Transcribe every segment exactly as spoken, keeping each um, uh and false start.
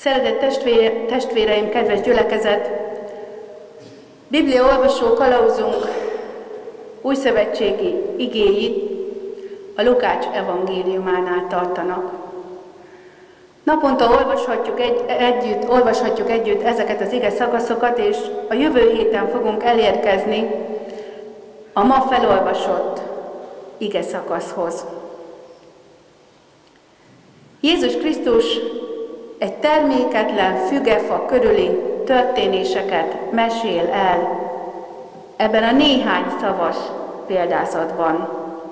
Szeretett testvére, testvéreim, kedves gyülekezet! Biblia olvasó kalauzunk újszövetségi igéit a Lukács evangéliumánál tartanak. Naponta olvashatjuk egy, együtt, olvashatjuk együtt ezeket az ige szakaszokat, és a jövő héten fogunk elérkezni a ma felolvasott ige szakaszhoz. Jézus Krisztus egy terméketlen fügefa körüli történéseket mesél el ebben a néhány szavas példázatban.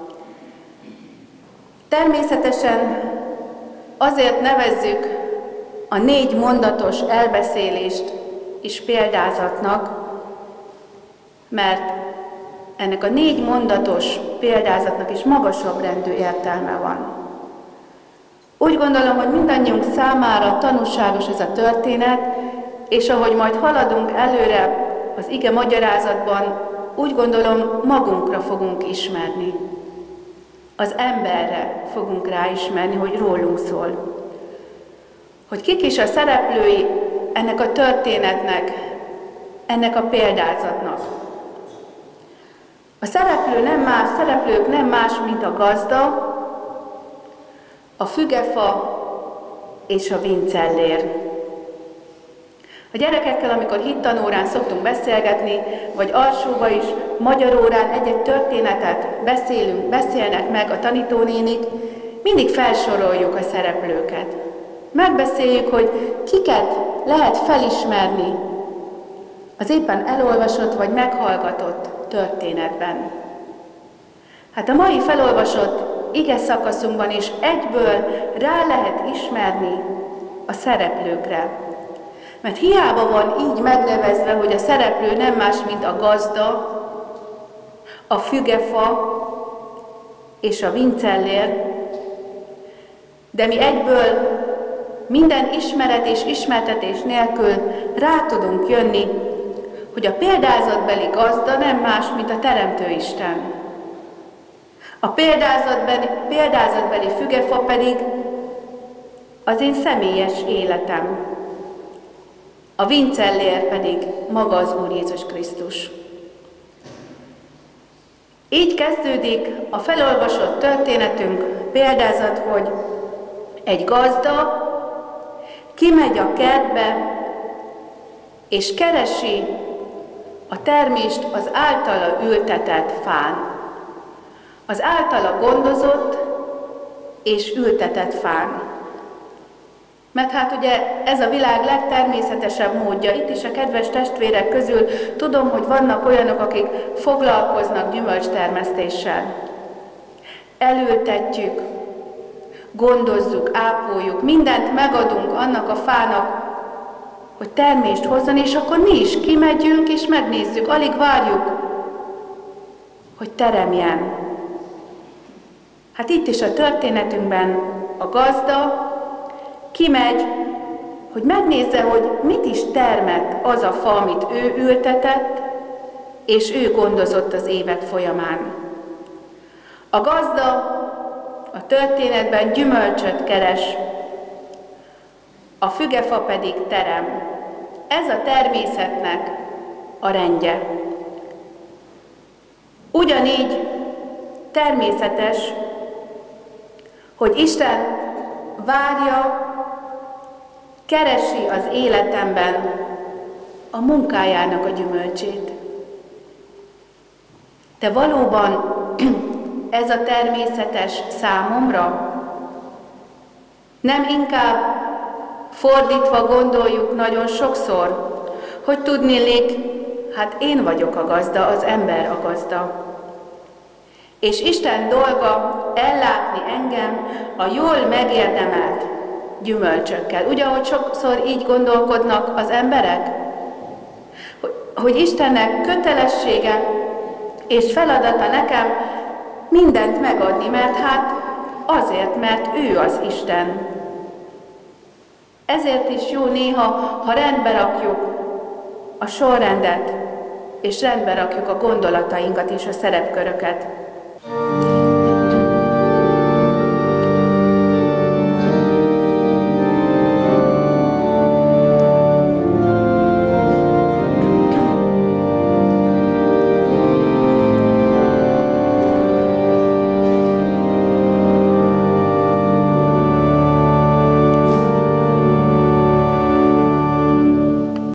Természetesen azért nevezzük a négy mondatos elbeszélést is példázatnak, mert ennek a négy mondatos példázatnak is magasabb rendű értelme van. Úgy gondolom, hogy mindannyiunk számára tanúságos ez a történet, és ahogy majd haladunk előre az ige magyarázatban, úgy gondolom, magunkra fogunk ismerni. Az emberre fogunk ráismerni, hogy rólunk szól. Hogy kik is a szereplői ennek a történetnek, ennek a példázatnak. A szereplő nem más, szereplők nem más, mint a gazda, a fügefa és a vincellér. A gyerekekkel, amikor hittanórán szoktunk beszélgetni, vagy alsóba is, magyar órán egy-egy történetet beszélünk, beszélnek meg a tanítónénik, mindig felsoroljuk a szereplőket. Megbeszéljük, hogy kiket lehet felismerni az éppen elolvasott vagy meghallgatott történetben. Hát a mai felolvasott ige szakaszunkban is egyből rá lehet ismerni a szereplőkre. Mert hiába van így megnevezve, hogy a szereplő nem más, mint a gazda, a fügefa és a vincellér, de mi egyből minden ismeret és ismertetés nélkül rá tudunk jönni, hogy a példázatbeli gazda nem más, mint a Teremtő Isten. A példázatbeli, példázatbeli fügefa pedig az én személyes életem. A vincellér pedig maga az Úr Jézus Krisztus. Így kezdődik a felolvasott történetünk példázat, hogy egy gazda kimegy a kertbe, és keresi a termést az általa ültetett fán. Az általa gondozott és ültetett fán. Mert hát ugye ez a világ legtermészetesebb módja. Itt is a kedves testvérek közül tudom, hogy vannak olyanok, akik foglalkoznak gyümölcstermesztéssel. Elültetjük, gondozzuk, ápoljuk, mindent megadunk annak a fának, hogy termést hozzon, és akkor mi is kimegyünk és megnézzük, alig várjuk, hogy teremjen. Hát itt is a történetünkben a gazda kimegy, hogy megnézze, hogy mit is termett az a fa, amit ő ültetett, és ő gondozott az évek folyamán. A gazda a történetben gyümölcsöt keres, a fügefa pedig terem. Ez a természetnek a rendje. Ugyanígy természetes, hogy Isten várja, keresi az életemben a munkájának a gyümölcsét. De valóban ez a természetes számomra? Nem inkább fordítva gondoljuk nagyon sokszor, hogy tudniillik, hát én vagyok a gazda, az ember a gazda. És Isten dolga ellátni engem a jól megérdemelt gyümölcsökkel. Ugye, ahogy sokszor így gondolkodnak az emberek? Hogy Istennek kötelessége és feladata nekem mindent megadni, mert hát azért, mert ő az Isten. Ezért is jó néha, ha rendbe rakjuk a sorrendet, és rendbe rakjuk a gondolatainkat és a szerepköröket.